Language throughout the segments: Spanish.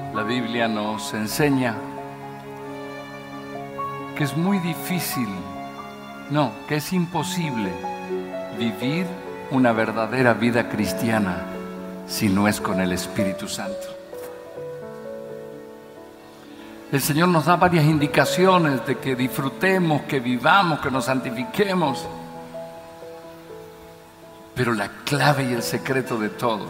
La Biblia nos enseña que es muy difícil, no, que es imposible vivir una verdadera vida cristiana si no es con el Espíritu Santo. El Señor nos da varias indicaciones de que disfrutemos, que vivamos, que nos santifiquemos. Pero la clave y el secreto de todo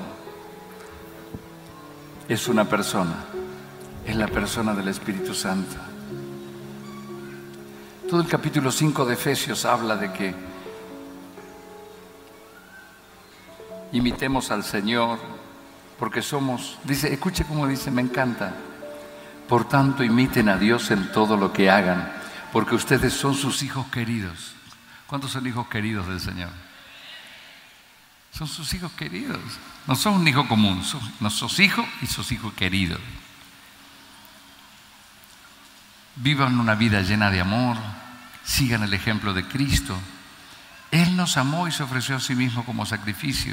es una persona, es la persona del Espíritu Santo. Todo el capítulo 5 de Efesios habla de que imitemos al Señor, porque somos, dice, escuche cómo dice, me encanta. Por tanto, imiten a Dios en todo lo que hagan, porque ustedes son sus hijos queridos. ¿Cuántos son hijos queridos del Señor? Son sus hijos queridos. No son un hijo común, no sos hijo y sos hijo querido. Vivan una vida llena de amor, sigan el ejemplo de Cristo. Él nos amó y se ofreció a sí mismo como sacrificio.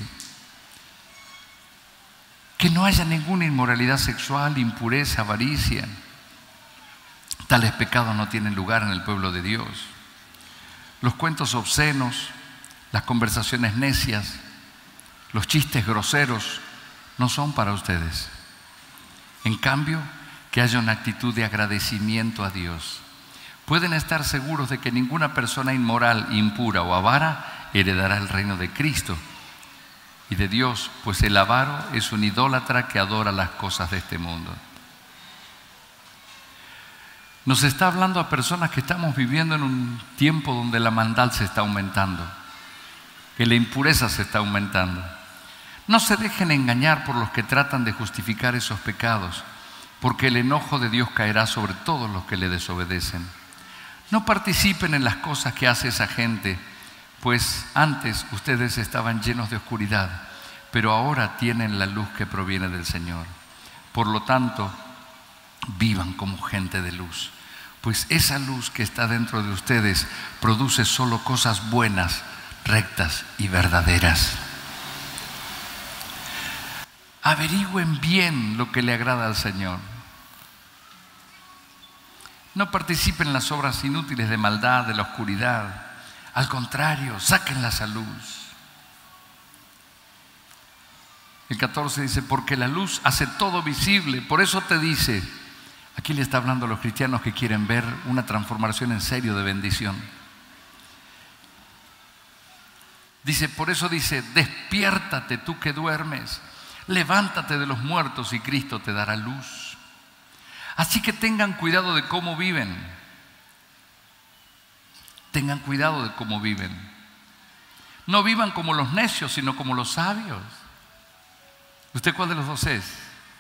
Que no haya ninguna inmoralidad sexual, impureza, avaricia. Tales pecados no tienen lugar en el pueblo de Dios. Los cuentos obscenos, las conversaciones necias, los chistes groseros no son para ustedes. En cambio, que haya una actitud de agradecimiento a Dios. Pueden estar seguros de que ninguna persona inmoral, impura o avara heredará el reino de Cristo y de Dios, pues el avaro es un idólatra que adora las cosas de este mundo. Nos está hablando a personas que estamos viviendo en un tiempo donde la maldad se está aumentando, que la impureza se está aumentando. No se dejen engañar por los que tratan de justificar esos pecados, porque el enojo de Dios caerá sobre todos los que le desobedecen. No participen en las cosas que hace esa gente, pues antes ustedes estaban llenos de oscuridad, pero ahora tienen la luz que proviene del Señor. Por lo tanto, vivan como gente de luz, pues esa luz que está dentro de ustedes produce solo cosas buenas, rectas y verdaderas. Averigüen bien lo que le agrada al Señor. No participen en las obras inútiles de maldad, de la oscuridad. Al contrario, sáquenlas a luz. El 14 dice, porque la luz hace todo visible. Por eso te dice, aquí le está hablando a los cristianos que quieren ver una transformación en serio de bendición. Dice, por eso dice, despiértate tú que duermes, levántate de los muertos y Cristo te dará luz. Así que tengan cuidado de cómo viven. Tengan cuidado de cómo viven. No vivan como los necios, sino como los sabios. ¿Usted cuál de los dos es?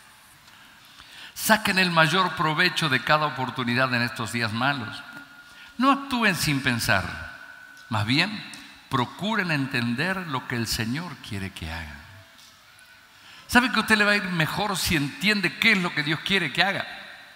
Saquen el mayor provecho de cada oportunidad en estos días malos. No actúen sin pensar. Más bien, procuren entender lo que el Señor quiere que hagan. ¿Sabe que a usted le va a ir mejor si entiende qué es lo que Dios quiere que haga?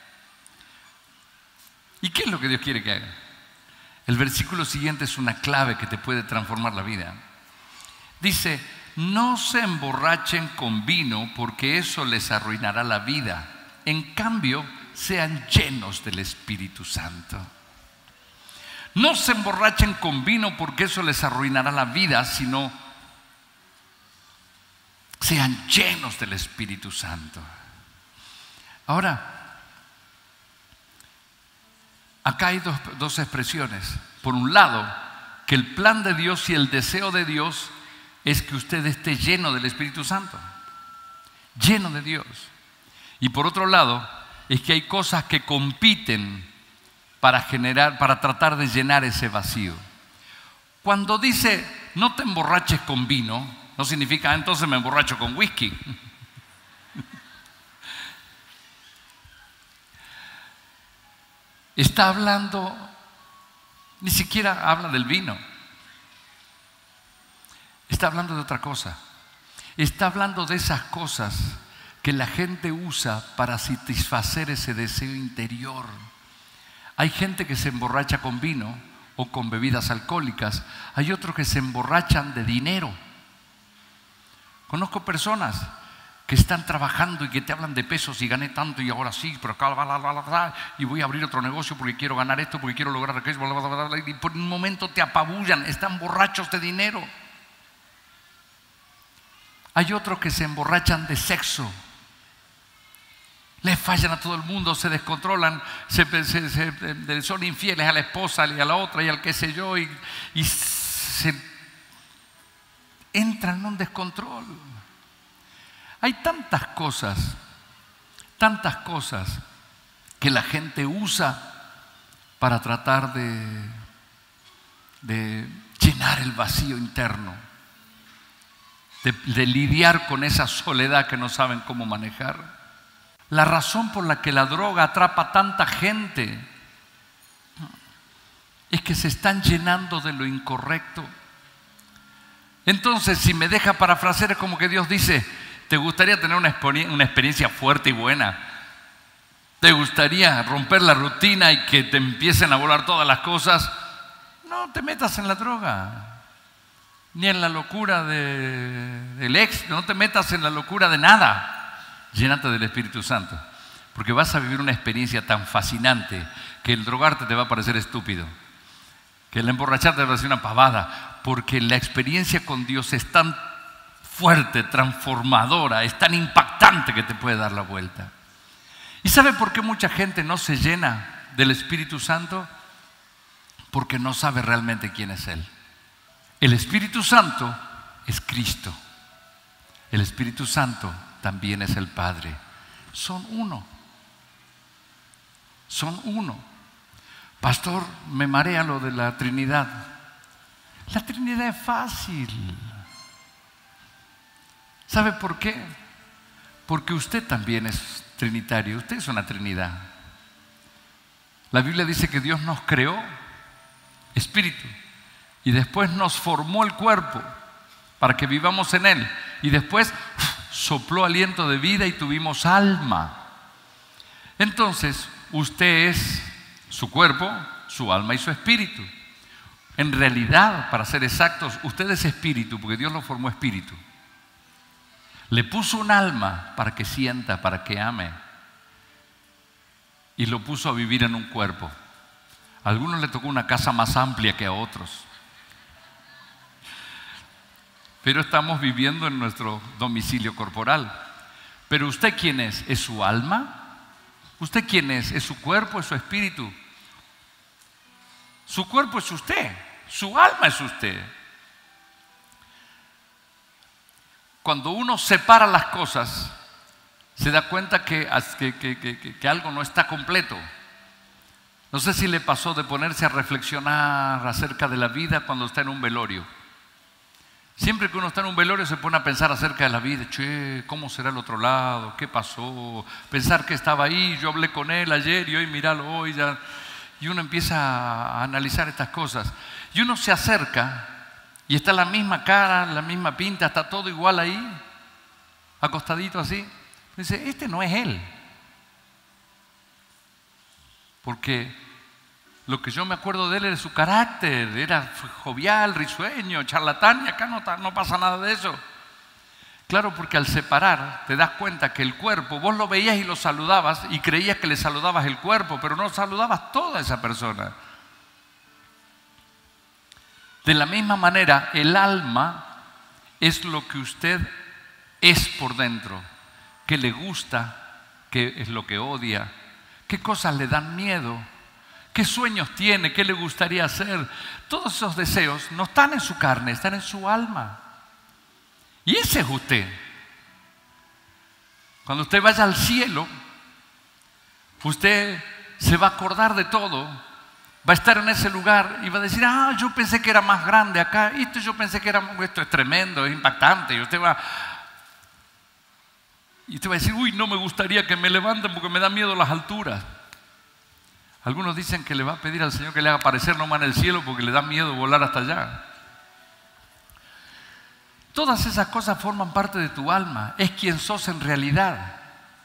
¿Y qué es lo que Dios quiere que haga? El versículo siguiente es una clave que te puede transformar la vida. Dice, no se emborrachen con vino porque eso les arruinará la vida. En cambio, sean llenos del Espíritu Santo. No se emborrachen con vino porque eso les arruinará la vida, sino sean llenos del Espíritu Santo. Ahora, acá hay dos expresiones. Por un lado, que el plan de Dios y el deseo de Dios es que usted esté lleno del Espíritu Santo, lleno de Dios. Y por otro lado, es que hay cosas que compiten para tratar de llenar ese vacío. Cuando dice, no te emborraches con vino, no significa, entonces me emborracho con whisky. Está hablando, ni siquiera habla del vino. Está hablando de otra cosa. Está hablando de esas cosas que la gente usa para satisfacer ese deseo interior. Hay gente que se emborracha con vino o con bebidas alcohólicas. Hay otros que se emborrachan de dinero. Conozco personas que están trabajando y que te hablan de pesos y gané tanto y ahora sí, pero acá y voy a abrir otro negocio porque quiero ganar esto, porque quiero lograr aquello, y por un momento te apabullan, están borrachos de dinero. Hay otros que se emborrachan de sexo, les fallan a todo el mundo, se descontrolan, son infieles a la esposa y a la otra y al qué sé yo, y se entran en un descontrol. Hay tantas cosas que la gente usa para tratar de llenar el vacío interno, de lidiar con esa soledad que no saben cómo manejar. La razón por la que la droga atrapa a tanta gente es que se están llenando de lo incorrecto. Entonces, si me deja parafrasear, es como que Dios dice: ¿te gustaría tener una experiencia fuerte y buena? ¿Te gustaría romper la rutina y que te empiecen a volar todas las cosas? No te metas en la droga, ni en la locura del ex, no te metas en la locura de nada. Llénate del Espíritu Santo, porque vas a vivir una experiencia tan fascinante que el drogarte te va a parecer estúpido, que el emborracharte te va a parecer una pavada, porque la experiencia con Dios es tan fuerte, transformadora, es tan impactante que te puede dar la vuelta. ¿Y sabe por qué mucha gente no se llena del Espíritu Santo? Porque no sabe realmente quién es Él. El Espíritu Santo es Cristo. El Espíritu Santo también es el Padre. Son uno. Son uno. Pastor, me marea lo de la Trinidad. La Trinidad es fácil. ¿Sabe por qué? Porque usted también es trinitario. Usted es una Trinidad. La Biblia dice que Dios nos creó espíritu y después nos formó el cuerpo para que vivamos en él, y después sopló aliento de vida y tuvimos alma. Entonces, usted es su cuerpo, su alma y su espíritu. En realidad, para ser exactos, usted es espíritu porque Dios lo formó espíritu. Le puso un alma para que sienta, para que ame, y lo puso a vivir en un cuerpo. A algunos le tocó una casa más amplia que a otros, pero estamos viviendo en nuestro domicilio corporal. Pero ¿usted quién es? ¿Es su alma? ¿Usted quién es? ¿Es su cuerpo? ¿Es su espíritu? Su cuerpo es usted, su alma es usted. Cuando uno separa las cosas, se da cuenta que algo no está completo. No sé si le pasó de ponerse a reflexionar acerca de la vida cuando está en un velorio. Siempre que uno está en un velorio se pone a pensar acerca de la vida. Che, ¿cómo será el otro lado? ¿Qué pasó? Pensar que estaba ahí, yo hablé con él ayer y hoy míralo hoy ya. Y uno empieza a analizar estas cosas. Y uno se acerca y está la misma cara, la misma pinta, está todo igual ahí, acostadito así. Dice, este no es él. Porque lo que yo me acuerdo de él era su carácter, era jovial, risueño, charlatán, y acá no pasa nada de eso. Claro, porque al separar te das cuenta que el cuerpo, vos lo veías y lo saludabas y creías que le saludabas el cuerpo, pero no saludabas toda esa persona. De la misma manera, el alma es lo que usted es por dentro, qué le gusta, qué es lo que odia, qué cosas le dan miedo, qué sueños tiene, qué le gustaría hacer. Todos esos deseos no están en su carne, están en su alma. Y ese es usted. Cuando usted vaya al cielo, usted se va a acordar de todo, va a estar en ese lugar y va a decir, yo pensé que era más grande acá, yo pensé que era, esto es tremendo, es impactante. Y usted va a decir, uy, no me gustaría que me levanten porque me da miedo las alturas. Algunos dicen que le va a pedir al Señor que le haga aparecer nomás en el cielo porque le da miedo volar hasta allá. Todas esas cosas forman parte de tu alma, es quien sos en realidad.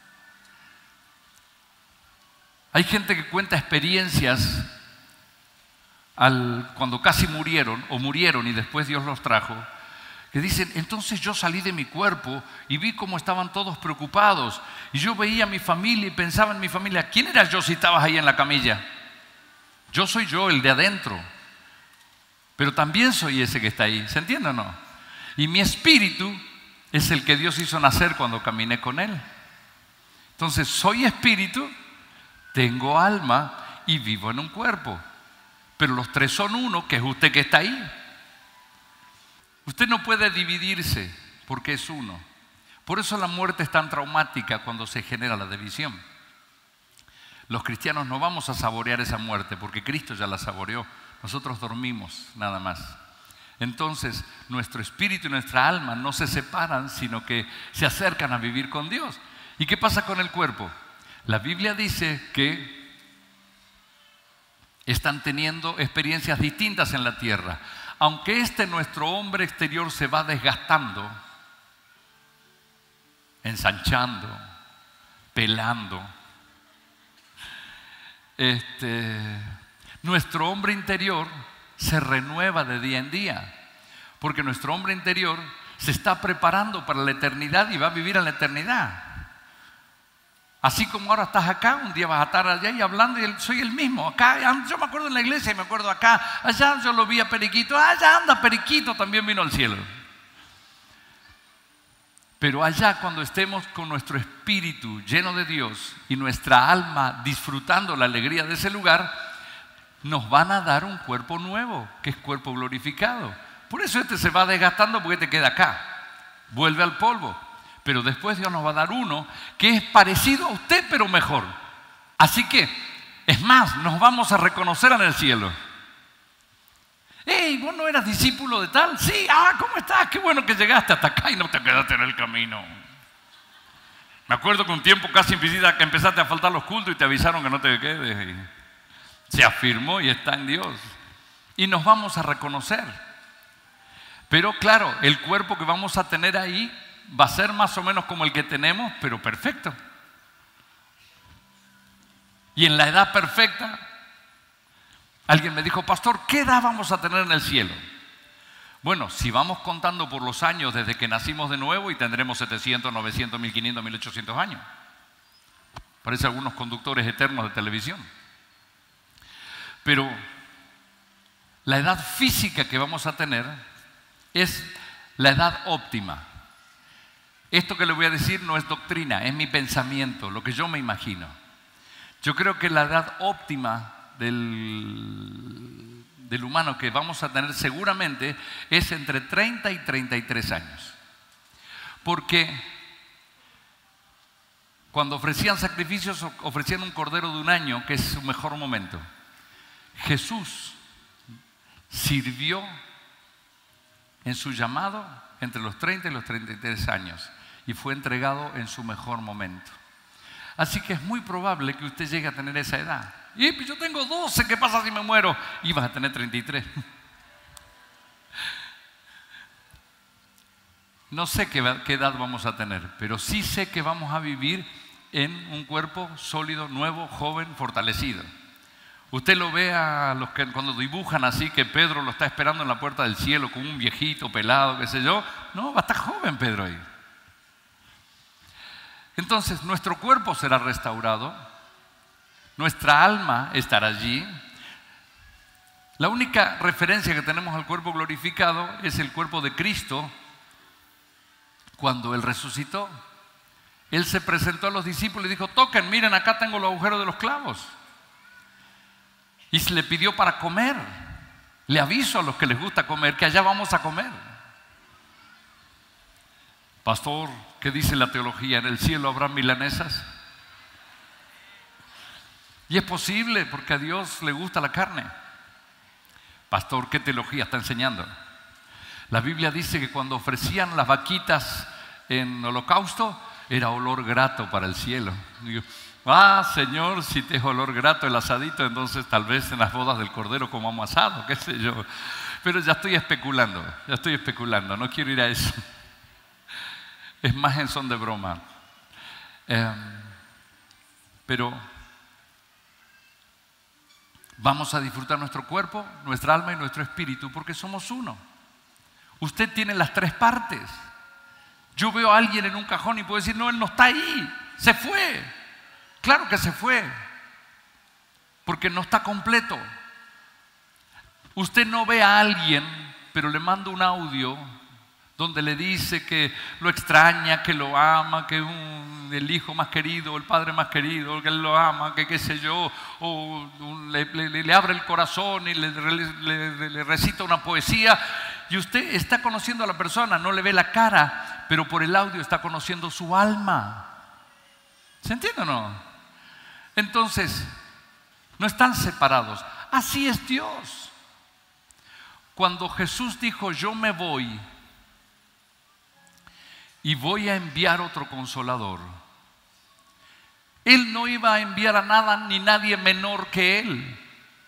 Hay gente que cuenta experiencias cuando casi murieron y después Dios los trajo, que dicen, entonces yo salí de mi cuerpo y vi cómo estaban todos preocupados. Y yo veía a mi familia y pensaba en mi familia, ¿quién eras yo si estabas ahí en la camilla? Yo soy yo, el de adentro. Pero también soy ese que está ahí, ¿se entiende o no? Y mi espíritu es el que Dios hizo nacer cuando caminé con Él. Entonces soy espíritu, tengo alma y vivo en un cuerpo. Pero los tres son uno, que es usted que está ahí. Usted no puede dividirse porque es uno. Por eso la muerte es tan traumática cuando se genera la división. Los cristianos no vamos a saborear esa muerte porque Cristo ya la saboreó. Nosotros dormimos nada más. Entonces nuestro espíritu y nuestra alma no se separan, sino que se acercan a vivir con Dios. ¿Y qué pasa con el cuerpo? La Biblia dice que están teniendo experiencias distintas en la tierra. Aunque nuestro hombre exterior se va desgastando, ensanchando, pelando, nuestro hombre interior se renueva de día en día, porque nuestro hombre interior se está preparando para la eternidad y va a vivir en la eternidad. Así como ahora estás acá, un día vas a estar allá y hablando y soy el mismo. Acá, yo me acuerdo en la iglesia y me acuerdo acá. Allá yo lo vi a Periquito. Allá anda Periquito, también vino al cielo. Pero allá cuando estemos con nuestro espíritu lleno de Dios y nuestra alma disfrutando la alegría de ese lugar, nos van a dar un cuerpo nuevo, que es cuerpo glorificado. Por eso se va desgastando porque te queda acá. Vuelve al polvo. Pero después Dios nos va a dar uno que es parecido a usted, pero mejor. Así que, es más, nos vamos a reconocer en el cielo. ¡Hey! ¿Vos no eras discípulo de tal? Sí, ¿cómo estás? Qué bueno que llegaste hasta acá y no te quedaste en el camino. Me acuerdo que un tiempo casi empezaste a faltar los cultos y te avisaron que no te quedes. Se afirmó y está en Dios. Y nos vamos a reconocer. Pero claro, el cuerpo que vamos a tener ahí va a ser más o menos como el que tenemos, pero perfecto. Y en la edad perfecta, alguien me dijo, pastor, ¿qué edad vamos a tener en el cielo? Bueno, si vamos contando por los años desde que nacimos de nuevo y tendremos 700, 900, 1500, 1800 años. Parece algunos conductores eternos de televisión. Pero la edad física que vamos a tener es la edad óptima. Esto que le voy a decir no es doctrina, es mi pensamiento, lo que yo me imagino. Yo creo que la edad óptima del humano que vamos a tener seguramente es entre 30 y 33 años. Porque cuando ofrecían sacrificios, ofrecían un cordero de un año, que es su mejor momento. Jesús sirvió en su llamado entre los 30 y los 33 años y fue entregado en su mejor momento. Así que es muy probable que usted llegue a tener esa edad. Y yo tengo 12, ¿qué pasa si me muero? Y vas a tener 33. No sé qué edad vamos a tener, pero sí sé que vamos a vivir en un cuerpo sólido, nuevo, joven, fortalecido. Usted lo ve a los que cuando dibujan así que Pedro lo está esperando en la puerta del cielo con un viejito pelado, qué sé yo. No, va a estar joven Pedro ahí. Entonces nuestro cuerpo será restaurado, nuestra alma estará allí. La única referencia que tenemos al cuerpo glorificado es el cuerpo de Cristo cuando Él resucitó. Él se presentó a los discípulos y dijo, toquen, miren, acá tengo los agujeros de los clavos. Y se le pidió para comer. Le aviso a los que les gusta comer que allá vamos a comer. Pastor, ¿qué dice la teología? ¿En el cielo habrá milanesas? Y es posible porque a Dios le gusta la carne. Pastor, ¿qué teología está enseñando? La Biblia dice que cuando ofrecían las vaquitas en holocausto, era olor grato para el cielo. Digo, Señor, si te es olor grato el asadito, entonces tal vez en las bodas del Cordero comamos asado, qué sé yo. Pero ya estoy especulando, no quiero ir a eso. Es más en son de broma. Pero vamos a disfrutar nuestro cuerpo, nuestra alma y nuestro espíritu porque somos uno. Usted tiene las tres partes. Yo veo a alguien en un cajón y puedo decir, no, él no está ahí, se fue. Claro que se fue, porque no está completo. Usted no ve a alguien, pero le manda un audio donde le dice que lo extraña, que lo ama, que el hijo más querido, el padre más querido, que él lo ama, que qué sé yo, o le abre el corazón y le recita una poesía. Y usted está conociendo a la persona, no le ve la cara, pero por el audio está conociendo su alma. ¿Se entiende o no? Entonces, no están separados. Así es Dios. Cuando Jesús dijo, yo me voy y voy a enviar otro consolador, Él no iba a enviar a nada ni nadie menor que Él.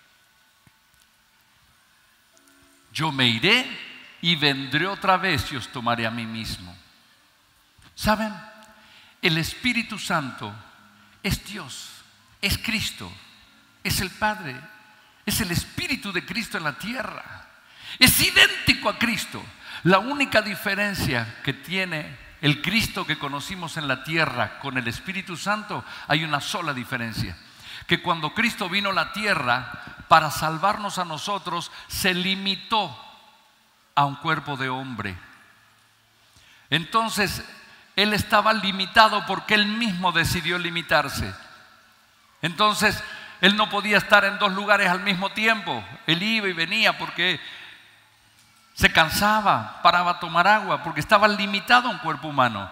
Yo me iré y vendré otra vez y os tomaré a mí mismo. ¿Saben? El Espíritu Santo es Dios, es Cristo, es el Padre, es el Espíritu de Cristo en la tierra. Es idéntico a Cristo. La única diferencia que tiene el Cristo que conocimos en la tierra con el Espíritu Santo, hay una sola diferencia. Que cuando Cristo vino a la tierra para salvarnos a nosotros, se limitó a un cuerpo de hombre. Entonces, Él estaba limitado porque Él mismo decidió limitarse. Entonces, Él no podía estar en dos lugares al mismo tiempo. Él iba y venía porque se cansaba, paraba a tomar agua, porque estaba limitado a un cuerpo humano.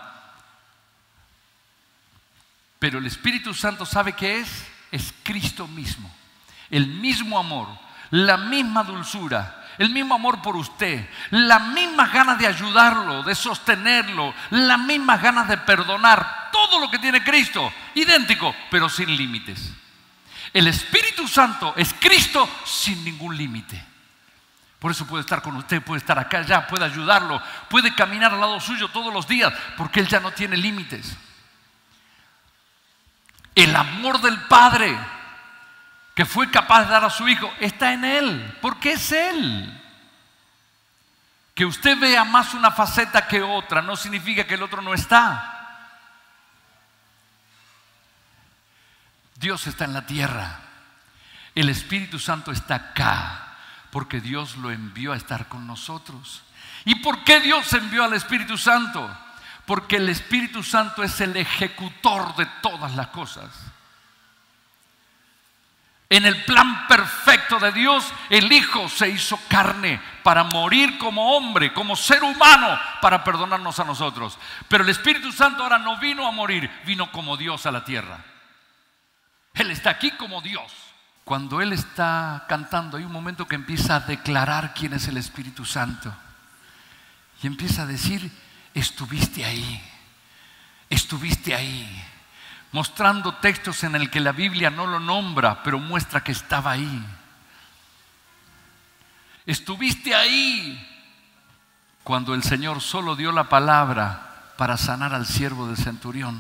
Pero el Espíritu Santo, ¿sabe qué es? Es Cristo mismo. El mismo amor, la misma dulzura, el mismo amor por usted, las mismas ganas de ayudarlo, de sostenerlo, las mismas ganas de perdonar, todo lo que tiene Cristo, idéntico, pero sin límites. El Espíritu Santo es Cristo sin ningún límite. Por eso puede estar con usted, puede estar acá, allá, puede ayudarlo, puede caminar al lado suyo todos los días, porque Él ya no tiene límites. El amor del Padre que fue capaz de dar a su Hijo está en Él, porque es Él. Que usted vea más una faceta que otra no significa que el otro no está. Dios está en la tierra, el Espíritu Santo está acá, porque Dios lo envió a estar con nosotros. ¿Y por qué Dios envió al Espíritu Santo? Porque el Espíritu Santo es el ejecutor de todas las cosas. En el plan perfecto de Dios, el Hijo se hizo carne para morir como hombre, como ser humano, para perdonarnos a nosotros. Pero el Espíritu Santo ahora no vino a morir, vino como Dios a la tierra. Él está aquí como Dios. Cuando Él está cantando, hay un momento que empieza a declarar quién es el Espíritu Santo. Y empieza a decir, estuviste ahí, estuviste ahí. Mostrando textos en el que la Biblia no lo nombra, pero muestra que estaba ahí. Estuviste ahí cuando el Señor solo dio la palabra para sanar al siervo del centurión.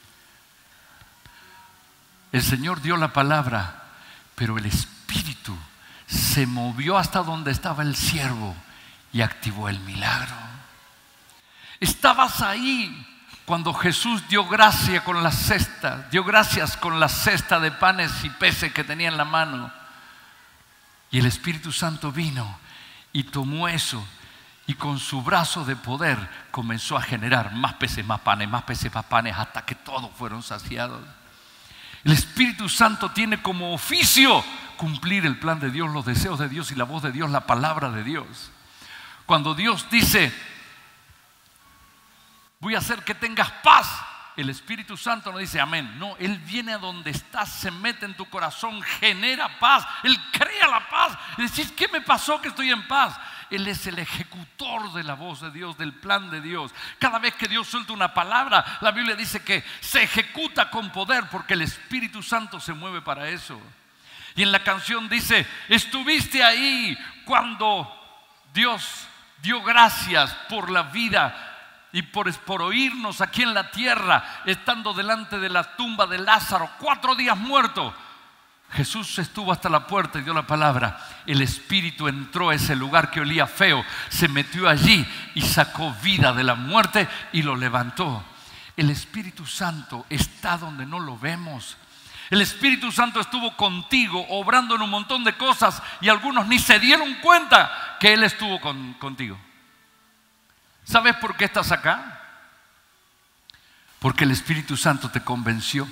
El Señor dio la palabra, pero el Espíritu se movió hasta donde estaba el siervo y activó el milagro. Estabas ahí cuando Jesús dio gracia con la cesta, dio gracias con la cesta de panes y peces que tenía en la mano. Y el Espíritu Santo vino y tomó eso y con su brazo de poder comenzó a generar más peces, más panes, hasta que todos fueron saciados. El Espíritu Santo tiene como oficio cumplir el plan de Dios, los deseos de Dios y la voz de Dios, la palabra de Dios. Cuando Dios dice, voy a hacer que tengas paz, el Espíritu Santo no dice amén. No, Él viene a donde estás, se mete en tu corazón, genera paz. Él crea la paz. Y decís, ¿qué me pasó que estoy en paz? Él es el ejecutor de la voz de Dios, del plan de Dios. Cada vez que Dios suelta una palabra, la Biblia dice que se ejecuta con poder porque el Espíritu Santo se mueve para eso. Y en la canción dice, estuviste ahí cuando Dios dio gracias por la vida y por oírnos aquí en la tierra, estando delante de la tumba de Lázaro, 4 días muerto. Jesús estuvo hasta la puerta y dio la palabra. El Espíritu entró a ese lugar que olía feo, se metió allí y sacó vida de la muerte y lo levantó. El Espíritu Santo está donde no lo vemos. El Espíritu Santo estuvo contigo, obrando en un montón de cosas, y algunos ni se dieron cuenta que Él estuvo contigo. ¿Sabes por qué estás acá? Porque el Espíritu Santo te convenció.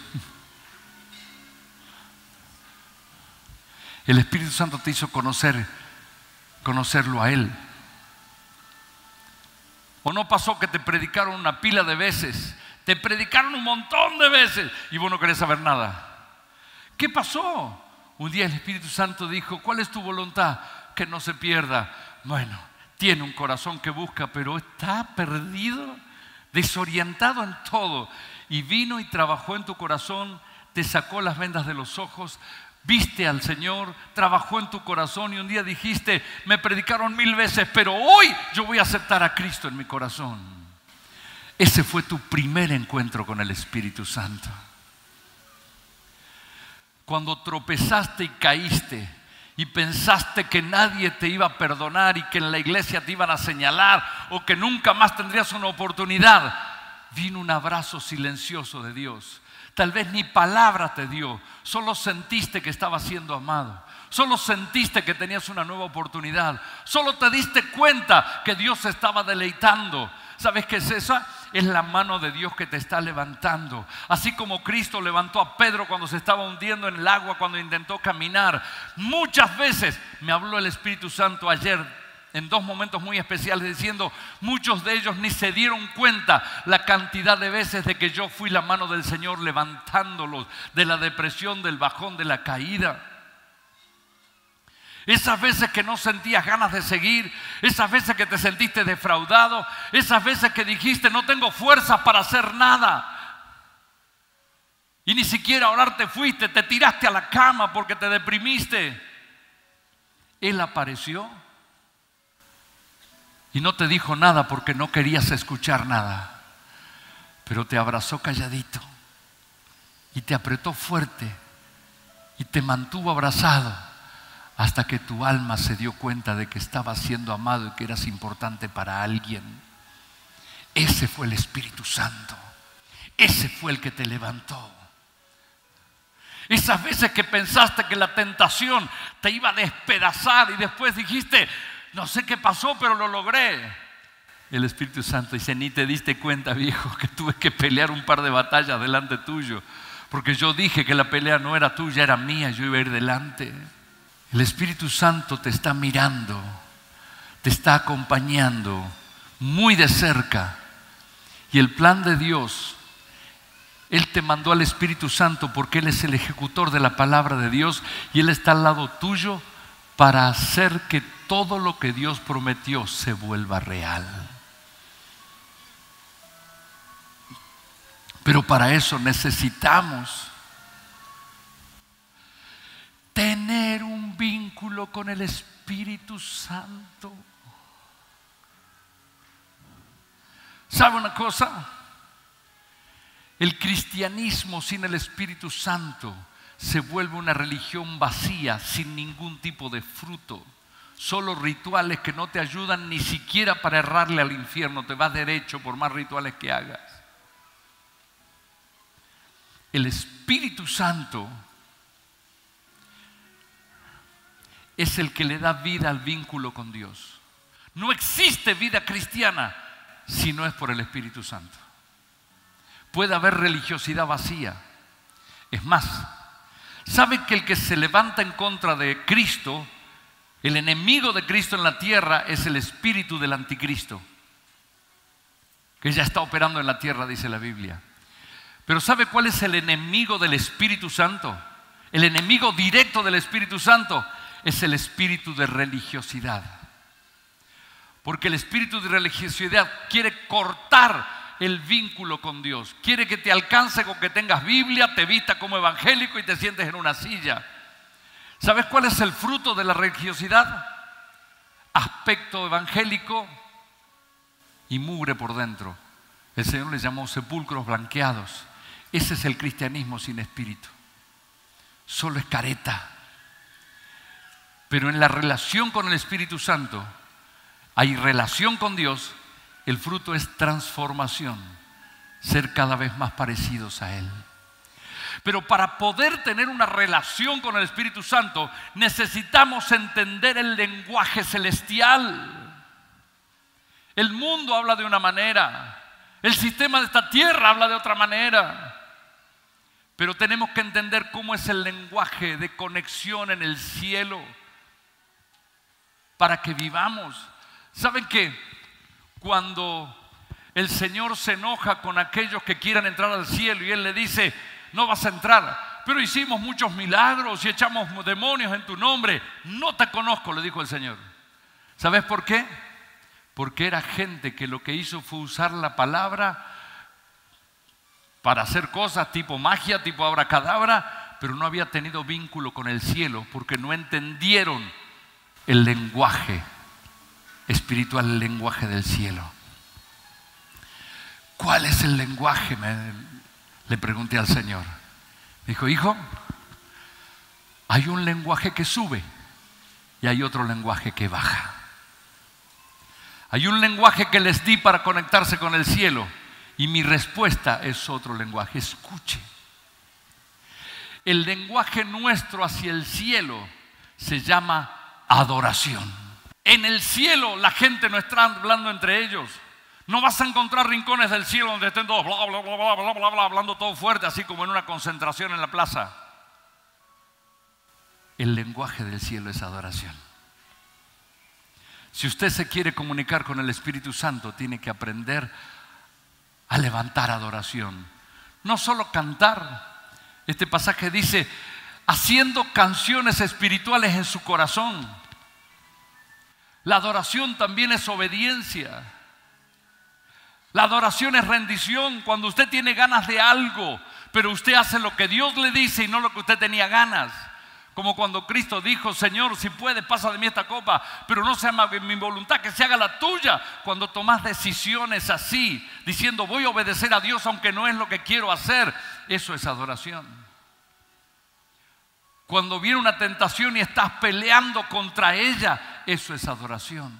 El Espíritu Santo te hizo conocerlo a Él. ¿O no pasó que te predicaron una pila de veces? Te predicaron un montón de veces y vos no querés saber nada. ¿Qué pasó? Un día el Espíritu Santo dijo: ¿cuál es tu voluntad? Que no se pierda. Bueno, tiene un corazón que busca, pero está perdido, desorientado en todo. Y vino y trabajó en tu corazón, te sacó las vendas de los ojos, viste al Señor, trabajó en tu corazón y un día dijiste: me predicaron 1000 veces, pero hoy yo voy a aceptar a Cristo en mi corazón. Ese fue tu primer encuentro con el Espíritu Santo. Cuando tropezaste y caíste y pensaste que nadie te iba a perdonar y que en la iglesia te iban a señalar o que nunca más tendrías una oportunidad, vino un abrazo silencioso de Dios. Tal vez ni palabra te dio, solo sentiste que estabas siendo amado, solo sentiste que tenías una nueva oportunidad, solo te diste cuenta que Dios se estaba deleitando. ¿Sabes qué es esa? Es la mano de Dios que te está levantando. Así como Cristo levantó a Pedro cuando se estaba hundiendo en el agua, cuando intentó caminar. Muchas veces me habló el Espíritu Santo ayer en 2 momentos muy especiales diciendo: muchos de ellos ni se dieron cuenta la cantidad de veces de que yo fui la mano del Señor levantándolos de la depresión, del bajón, de la caída. Esas veces que no sentías ganas de seguir, esas veces que te sentiste defraudado, esas veces que dijiste: no tengo fuerzas para hacer nada, y ni siquiera a orar te fuiste, te tiraste a la cama porque te deprimiste. Él apareció y no te dijo nada porque no querías escuchar nada, pero te abrazó calladito y te apretó fuerte y te mantuvo abrazado hasta que tu alma se dio cuenta de que estabas siendo amado y que eras importante para alguien. Ese fue el Espíritu Santo. Ese fue el que te levantó. Esas veces que pensaste que la tentación te iba a despedazar y después dijiste: no sé qué pasó, pero lo logré. El Espíritu Santo dice: ni te diste cuenta, viejo, que tuve que pelear un par de batallas delante tuyo, porque yo dije que la pelea no era tuya, era mía, yo iba a ir delante. El Espíritu Santo te está mirando, te está acompañando muy de cerca. Y el plan de Dios, Él te mandó al Espíritu Santo porque Él es el ejecutor de la palabra de Dios y Él está al lado tuyo para hacer que todo lo que Dios prometió se vuelva real. Pero para eso necesitamos tener un vínculo con el Espíritu Santo. ¿Sabe una cosa? El cristianismo sin el Espíritu Santo se vuelve una religión vacía, sin ningún tipo de fruto. Solo rituales que no te ayudan ni siquiera para errarle al infierno. Te vas derecho por más rituales que hagas. El Espíritu Santo es el que le da vida al vínculo con Dios. No existe vida cristiana si no es por el Espíritu Santo. Puede haber religiosidad vacía. Es más, ¿sabe que el que se levanta en contra de Cristo, el enemigo de Cristo en la tierra, es el espíritu del anticristo, que ya está operando en la tierra, dice la Biblia? Pero ¿sabe cuál es el enemigo del Espíritu Santo? El enemigo directo del Espíritu Santo es el espíritu de religiosidad. Porque el espíritu de religiosidad quiere cortar el vínculo con Dios. Quiere que te alcance con que tengas Biblia, te vista como evangélico y te sientes en una silla. ¿Sabes cuál es el fruto de la religiosidad? Aspecto evangélico y mugre por dentro. El Señor les llamó sepulcros blanqueados. Ese es el cristianismo sin espíritu. solo es careta. Pero en la relación con el Espíritu Santo, hay relación con Dios, el fruto es transformación, ser cada vez más parecidos a Él. Pero para poder tener una relación con el Espíritu Santo, necesitamos entender el lenguaje celestial. El mundo habla de una manera, el sistema de esta tierra habla de otra manera. Pero tenemos que entender cómo es el lenguaje de conexión en el cielo para que vivamos. ¿Saben qué? Cuando el Señor se enoja con aquellos que quieran entrar al cielo y Él le dice, no vas a entrar, pero hicimos muchos milagros y echamos demonios en tu nombre, no te conozco, le dijo el Señor. ¿Sabes por qué? Porque era gente que lo que hizo fue usar la palabra para hacer cosas tipo magia, tipo abracadabra, pero no había tenido vínculo con el cielo porque no entendieron el lenguaje espiritual, el lenguaje del cielo. ¿Cuál es el lenguaje? Le pregunté al Señor. Dijo, hijo, hay un lenguaje que sube y hay otro lenguaje que baja. Hay un lenguaje que les di para conectarse con el cielo y mi respuesta es otro lenguaje. Escuche. El lenguaje nuestro hacia el cielo se llama adoración. En el cielo la gente no está hablando entre ellos. No vas a encontrar rincones del cielo donde estén todos bla, bla, bla, bla, bla, bla, bla, hablando todo fuerte, así como en una concentración en la plaza. El lenguaje del cielo es adoración. Si usted se quiere comunicar con el Espíritu Santo, tiene que aprender a levantar adoración. No solo cantar. Este pasaje dice, haciendo canciones espirituales en su corazón. La adoración también es obediencia. La adoración es rendición. Cuando usted tiene ganas de algo, pero usted hace lo que Dios le dice y no lo que usted tenía ganas. Como cuando Cristo dijo, Señor, si puedes, pasa de mí esta copa, pero no sea mi voluntad, que se haga la tuya. Cuando tomas decisiones así, diciendo, voy a obedecer a Dios aunque no es lo que quiero hacer, eso es adoración. Cuando viene una tentación y estás peleando contra ella, eso es adoración.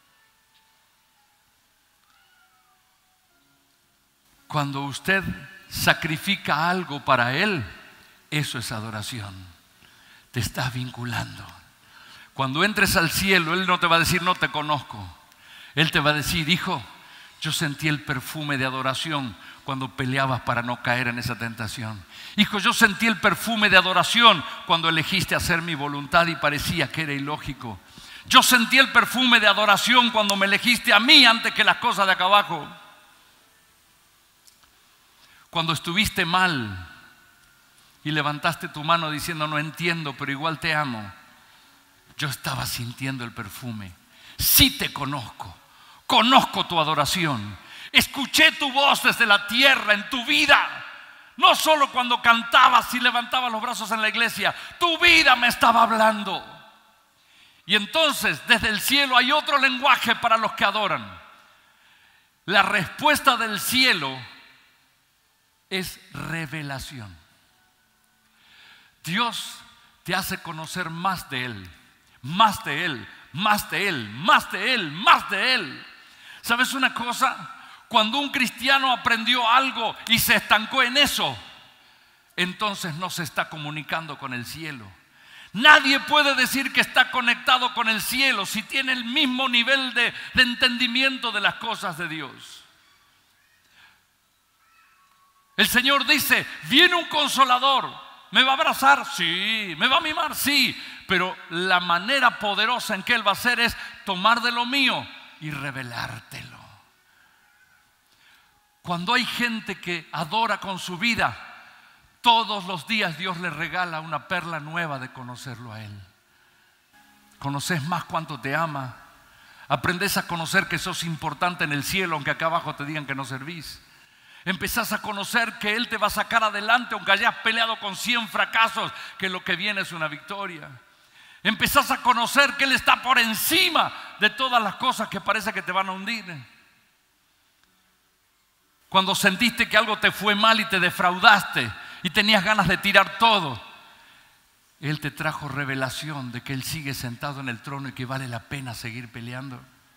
Cuando usted sacrifica algo para Él, eso es adoración. Te estás vinculando. Cuando entres al cielo, Él no te va a decir, no te conozco. Él te va a decir, hijo, yo sentí el perfume de adoración cuando peleabas para no caer en esa tentación. Hijo, yo sentí el perfume de adoración cuando elegiste hacer mi voluntad y parecía que era ilógico. Yo sentí el perfume de adoración cuando me elegiste a mí antes que las cosas de acá abajo. Cuando estuviste mal y levantaste tu mano diciendo, no entiendo, pero igual te amo. Yo estaba sintiendo el perfume. Sí te conozco. Conozco tu adoración. Escuché tu voz desde la tierra en tu vida. No solo cuando cantabas y levantabas los brazos en la iglesia. Tu vida me estaba hablando. Y entonces, desde el cielo hay otro lenguaje para los que adoran. La respuesta del cielo es revelación. Dios te hace conocer más de Él, más de Él, más de Él, más de Él, más de Él. ¿Sabes una cosa? Cuando un cristiano aprendió algo y se estancó en eso, entonces no se está comunicando con el cielo. Nadie puede decir que está conectado con el cielo si tiene el mismo nivel de entendimiento de las cosas de Dios. El Señor dice, viene un consolador. ¿Me va a abrazar? Sí. ¿Me va a mimar? Sí. Pero la manera poderosa en que Él va a hacer es tomar de lo mío y revelártelo. Cuando hay gente que adora con su vida, todos los días Dios le regala una perla nueva de conocerlo a Él. Conoces más cuánto te ama. Aprendes a conocer que sos importante en el cielo, aunque acá abajo te digan que no servís. Empezás a conocer que Él te va a sacar adelante aunque hayas peleado con 100 fracasos, que lo que viene es una victoria. Empezás a conocer que Él está por encima de todas las cosas que parece que te van a hundir. Cuando sentiste que algo te fue mal y te defraudaste y tenías ganas de tirar todo, Él te trajo revelación de que Él sigue sentado en el trono y que vale la pena seguir peleando.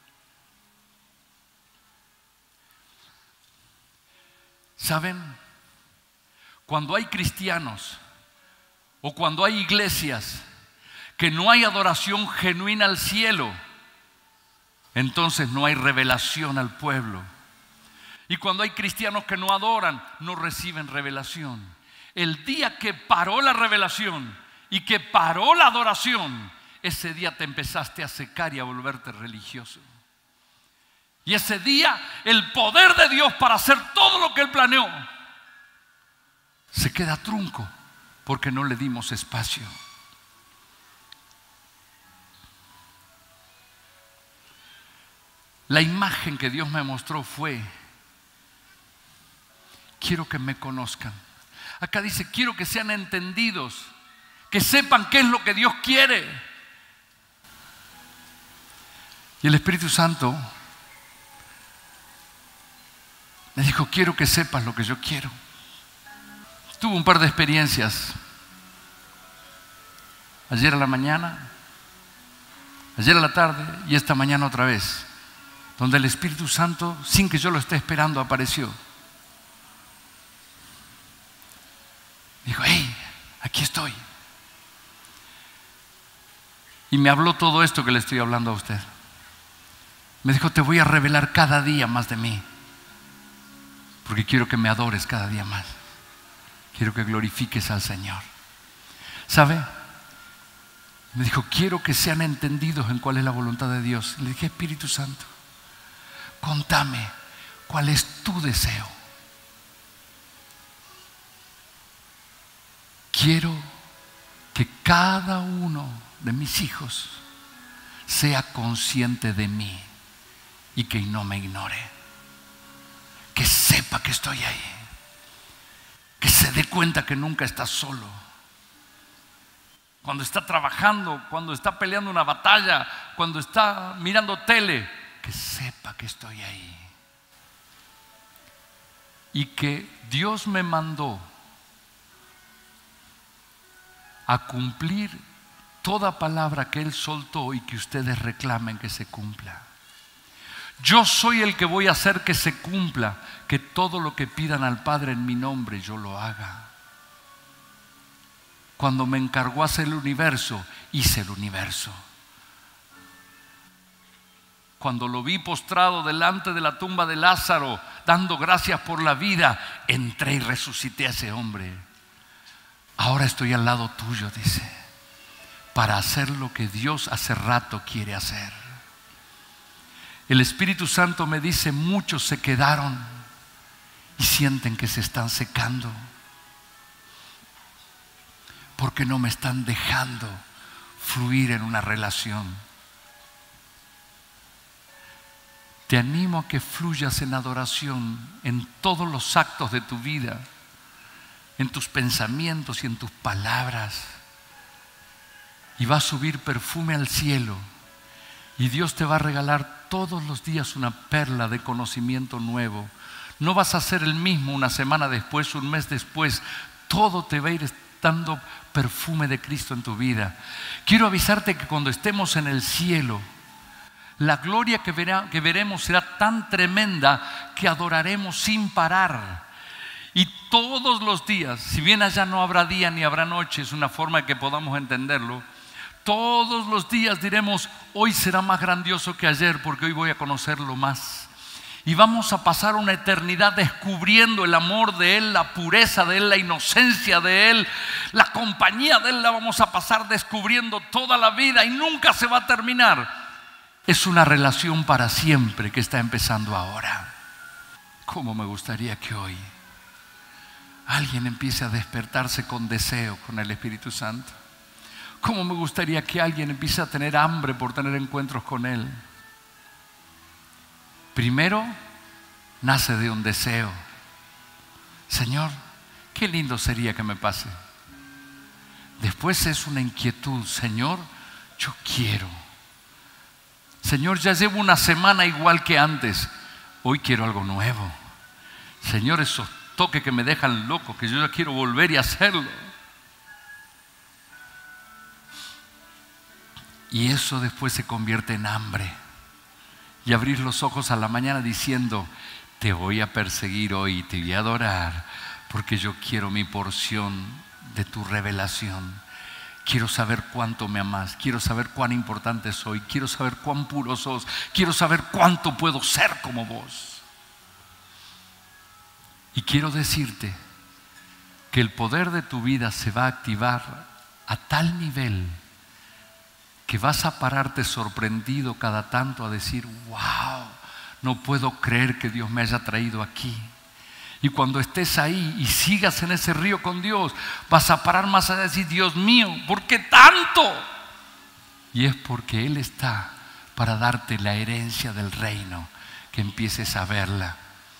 ¿Saben? Cuando hay cristianos o cuando hay iglesias que no hay adoración genuina al cielo, entonces no hay revelación al pueblo. Y cuando hay cristianos que no adoran, no reciben revelación. El día que paró la revelación y que paró la adoración, ese día te empezaste a secar y a volverte religioso. Y ese día el poder de Dios para hacer todo lo que Él planeó se queda trunco porque no le dimos espacio. La imagen que Dios me mostró fue: quiero que me conozcan. Acá dice: quiero que sean entendidos, que sepan qué es lo que Dios quiere. Y el Espíritu Santo me dijo: quiero que sepas lo que yo quiero. Tuve un par de experiencias. Ayer a la mañana, ayer a la tarde y esta mañana otra vez, donde el Espíritu Santo, sin que yo lo esté esperando, apareció. Dijo: hey, aquí estoy. Y me habló todo esto que le estoy hablando a usted. Me dijo: te voy a revelar cada día más de mí, porque quiero que me adores cada día más. Quiero que glorifiques al Señor. ¿Sabe? Me dijo: quiero que sean entendidos en cuál es la voluntad de Dios. Le dije: Espíritu Santo, contame cuál es tu deseo. Quiero que cada uno de mis hijos sea consciente de mí y que no me ignore. Que sepa que estoy ahí. Que se dé cuenta que nunca está solo. Cuando está trabajando, cuando está peleando una batalla, cuando está mirando tele, que sepa que estoy ahí. Y que Dios me mandó a cumplir toda palabra que Él soltó y que ustedes reclamen que se cumpla. Yo soy el que voy a hacer que se cumpla, que todo lo que pidan al Padre en mi nombre yo lo haga. Cuando me encargó hacer el universo, hice el universo. Cuando lo vi postrado delante de la tumba de Lázaro, dando gracias por la vida, entré y resucité a ese hombre. Ahora estoy al lado tuyo, dice, para hacer lo que Dios hace rato quiere hacer. El Espíritu Santo me dice: muchos se quedaron y sienten que se están secando porque no me están dejando fluir en una relación. Te animo a que fluyas en adoración en todos los actos de tu vida, en tus pensamientos y en tus palabras. Y va a subir perfume al cielo. Y Dios te va a regalar todos los días una perla de conocimiento nuevo. No vas a ser el mismo una semana después, un mes después. Todo te va a ir dando perfume de Cristo en tu vida. Quiero avisarte que cuando estemos en el cielo, la gloria que veremos será tan tremenda que adoraremos sin parar. Y todos los días, si bien allá no habrá día ni habrá noche, es una forma de que podamos entenderlo, todos los días diremos: hoy será más grandioso que ayer porque hoy voy a conocerlo más. Y vamos a pasar una eternidad descubriendo el amor de Él, la pureza de Él, la inocencia de Él, la compañía de Él. La vamos a pasar descubriendo toda la vida y nunca se va a terminar. Es una relación para siempre que está empezando ahora. ¿Cómo me gustaría que hoy alguien empiece a despertarse con deseo con el Espíritu Santo? ¿Cómo me gustaría que alguien empiece a tener hambre por tener encuentros con Él? Primero, nace de un deseo. Señor, qué lindo sería que me pase. Después es una inquietud. Señor, yo quiero. Señor, ya llevo una semana igual que antes. Hoy quiero algo nuevo. Señor, esos toques que me dejan loco, que yo ya quiero volver y hacerlo. Y eso después se convierte en hambre. Y abrir los ojos a la mañana diciendo: te voy a perseguir hoy, te voy a adorar, porque yo quiero mi porción de tu revelación. Quiero saber cuánto me amas, quiero saber cuán importante soy, quiero saber cuán puro sos, quiero saber cuánto puedo ser como vos. Y quiero decirte que el poder de tu vida se va a activar a tal nivel que vas a pararte sorprendido cada tanto a decir: wow, no puedo creer que Dios me haya traído aquí. Y cuando estés ahí y sigas en ese río con Dios, vas a parar más allá y decir: Dios mío, ¿por qué tanto? Y es porque Él está para darte la herencia del reino, que empieces a verla.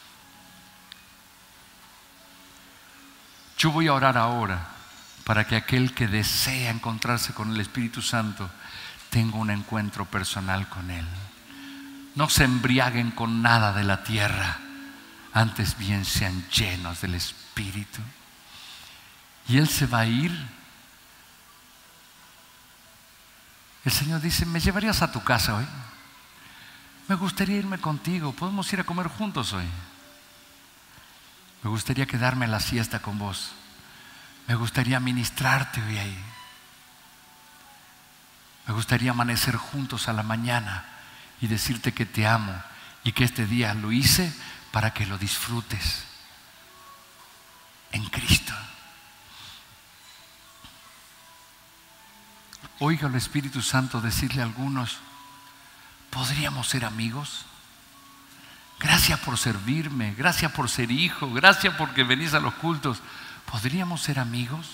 Yo voy a orar ahora para que aquel que desea encontrarse con el Espíritu Santo tenga un encuentro personal con Él. No se embriaguen con nada de la tierra, antes bien sean llenos del Espíritu. Y Él se va a ir. El Señor dice: ¿me llevarías a tu casa hoy? Me gustaría irme contigo, podemos ir a comer juntos hoy. Me gustaría quedarme a la siesta con vos. Me gustaría ministrarte hoy ahí. Me gustaría amanecer juntos a la mañana y decirte que te amo y que este día lo hice para que lo disfrutes en Cristo. Oiga al Espíritu Santo decirle a algunos: ¿podríamos ser amigos? Gracias por servirme, gracias por ser hijo, gracias porque venís a los cultos. ¿Podríamos ser amigos?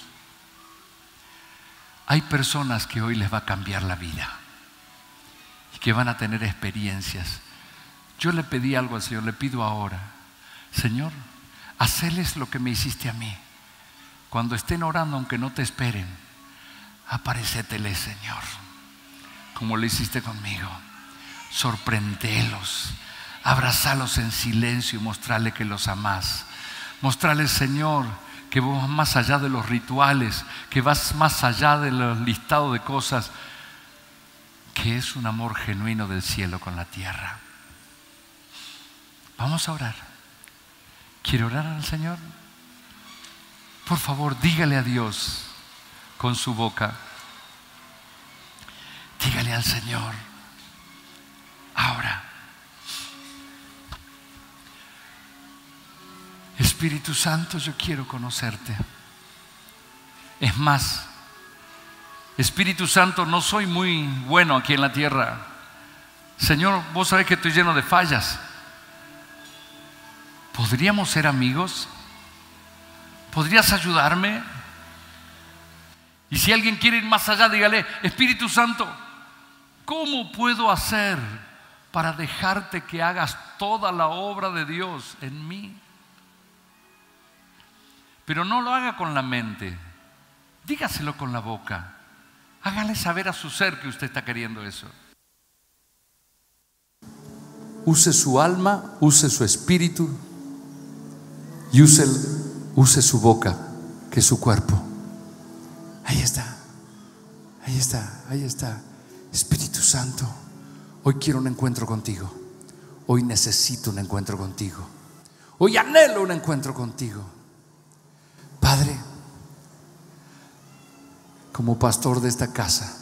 Hay personas que hoy les va a cambiar la vida y que van a tener experiencias. Yo le pedí algo al Señor, le pido ahora: Señor, haceles lo que me hiciste a mí. Cuando estén orando, aunque no te esperen, aparéceteles, Señor, como lo hiciste conmigo. Sorprendelos, abrazalos en silencio y mostrarle que los amás. Mostrarles, Señor, que vos vas más allá de los rituales, que vas más allá del listado de cosas, que es un amor genuino del cielo con la tierra. Vamos a orar. ¿Quiere orar al Señor? Por favor, dígale a Dios con su boca. Dígale al Señor ahora: Espíritu Santo, yo quiero conocerte. Es más, Espíritu Santo, no soy muy bueno aquí en la tierra. Señor, vos sabés que estoy lleno de fallas. ¿Podríamos ser amigos? ¿Podrías ayudarme? Y si alguien quiere ir más allá, dígale: Espíritu Santo, ¿cómo puedo hacer para dejarte que hagas toda la obra de Dios en mí? Pero no lo haga con la mente, dígaselo con la boca. Hágale saber a su ser que usted está queriendo eso. Use su alma, use su espíritu y use su boca, que es su cuerpo. Ahí está, ahí está, ahí está. Espíritu Santo, hoy quiero un encuentro contigo. Hoy necesito un encuentro contigo. Hoy anhelo un encuentro contigo. Padre, como pastor de esta casa,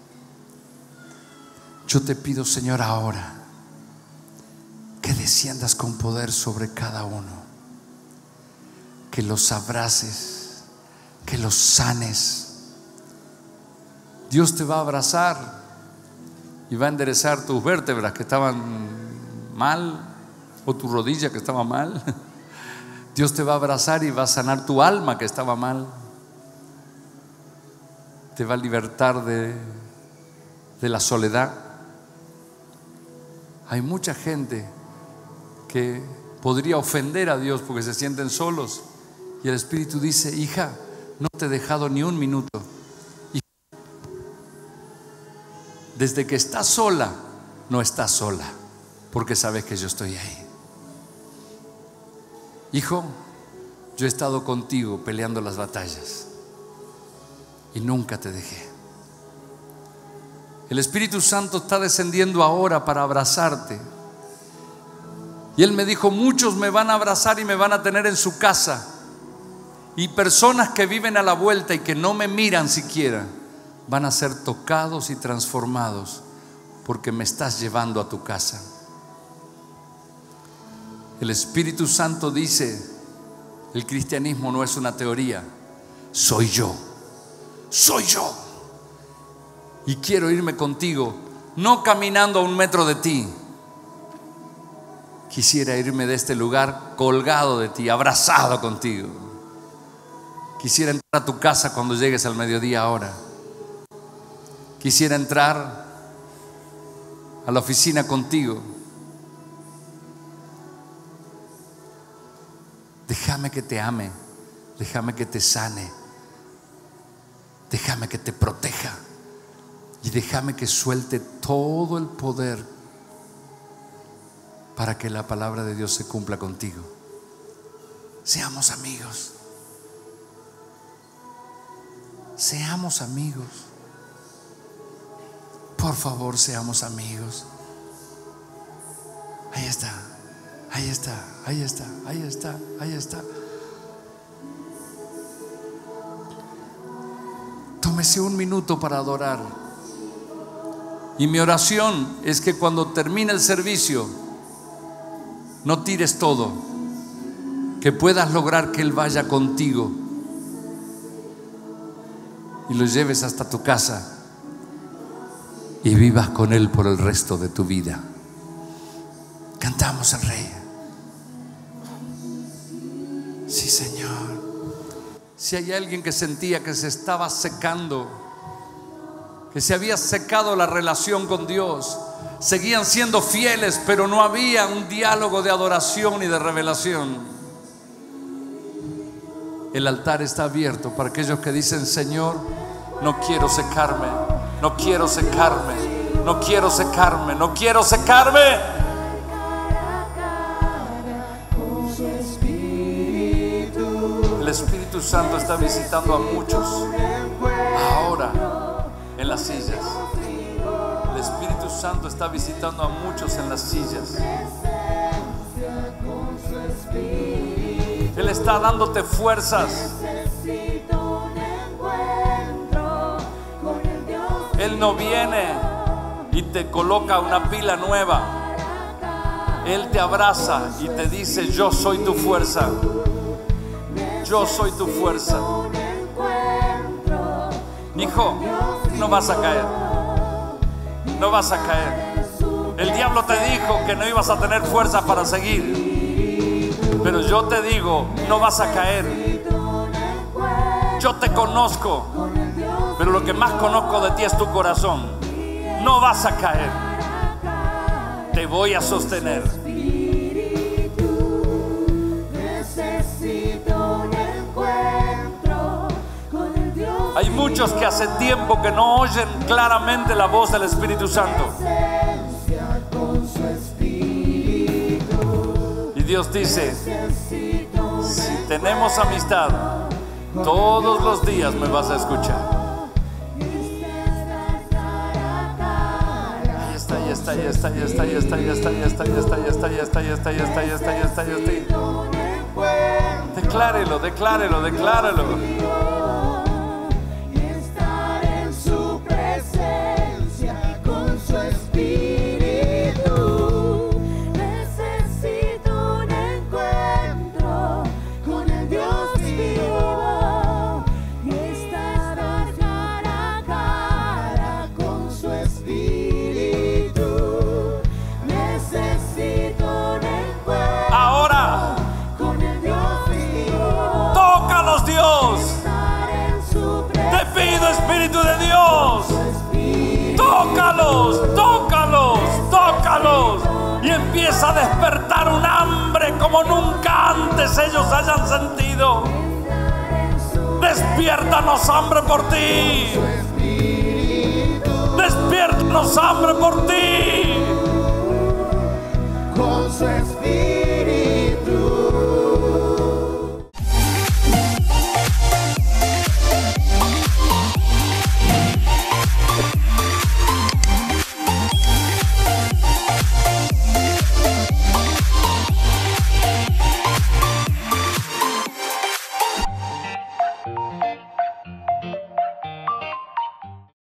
yo te pido, Señor, ahora que desciendas con poder sobre cada uno, que los abraces, que los sanes. Dios te va a abrazar y va a enderezar tus vértebras que estaban mal, o tu rodilla que estaba mal. Dios te va a abrazar y va a sanar tu alma que estaba mal. Te va a libertar de la soledad. Hay mucha gente que podría ofender a Dios porque se sienten solos, y el Espíritu dice: hija, no te he dejado ni un minuto. Desde que estás sola, no estás sola, porque sabes que yo estoy ahí. Hijo, yo he estado contigo peleando las batallas y nunca te dejé. El Espíritu Santo está descendiendo ahora para abrazarte. Y Él me dijo: muchos me van a abrazar y me van a tener en su casa. Y personas que viven a la vuelta y que no me miran siquiera van a ser tocados y transformados porque me estás llevando a tu casa. El Espíritu Santo dice: el cristianismo no es una teoría, soy yo. Soy yo. Y quiero irme contigo, no caminando a 1 metro de ti. Quisiera irme de este lugar colgado de ti, abrazado contigo. Quisiera entrar a tu casa cuando llegues al mediodía ahora. Quisiera entrar a la oficina contigo. Déjame que te ame, déjame que te sane, déjame que te proteja y déjame que suelte todo el poder para que la palabra de Dios se cumpla contigo. Seamos amigos. Seamos amigos. Por favor, seamos amigos. Ahí está. Ahí está, ahí está, ahí está, ahí está. Tómese 1 minuto para adorar. Y mi oración es que cuando termine el servicio no tires todo, que puedas lograr que Él vaya contigo y lo lleves hasta tu casa y vivas con Él por el resto de tu vida. Cantamos al Rey. Sí, Señor. Si hay alguien que sentía que se estaba secando, que se había secado la relación con Dios, seguían siendo fieles, pero no había un diálogo de adoración y de revelación, el altar está abierto para aquellos que dicen: Señor, no quiero secarme, no quiero secarme, no quiero secarme, no quiero secarme. El Espíritu Santo está visitando a muchos ahora en las sillas. El Espíritu Santo está visitando a muchos en las sillas. Él está dándote fuerzas. Él no viene y te coloca una pila nueva. Él te abraza y te dice: yo soy tu fuerza. Yo soy tu fuerza. Hijo, no vas a caer. No vas a caer. El diablo te dijo que no ibas a tener fuerza para seguir, pero yo te digo: no vas a caer. Yo te conozco, pero lo que más conozco de ti es tu corazón. No vas a caer. Te voy a sostener. Hay muchos que hace tiempo que no oyen claramente la voz del Espíritu Santo. Y Dios dice: si tenemos amistad, todos los días me vas a escuchar. Ahí está, ahí está, ahí está, ahí está, ahí está, ahí está, ahí está, ahí está, ahí está, ahí está, ahí está, ahí está, ahí está, ahí está, ahí está. Declárelo, declárelo, declárelo. Espíritu de Dios, tócalos, tócalos, tócalos, y empieza a despertar un hambre como nunca antes ellos hayan sentido. Despiértanos hambre por ti. Despiértanos hambre por ti. Con su espíritu.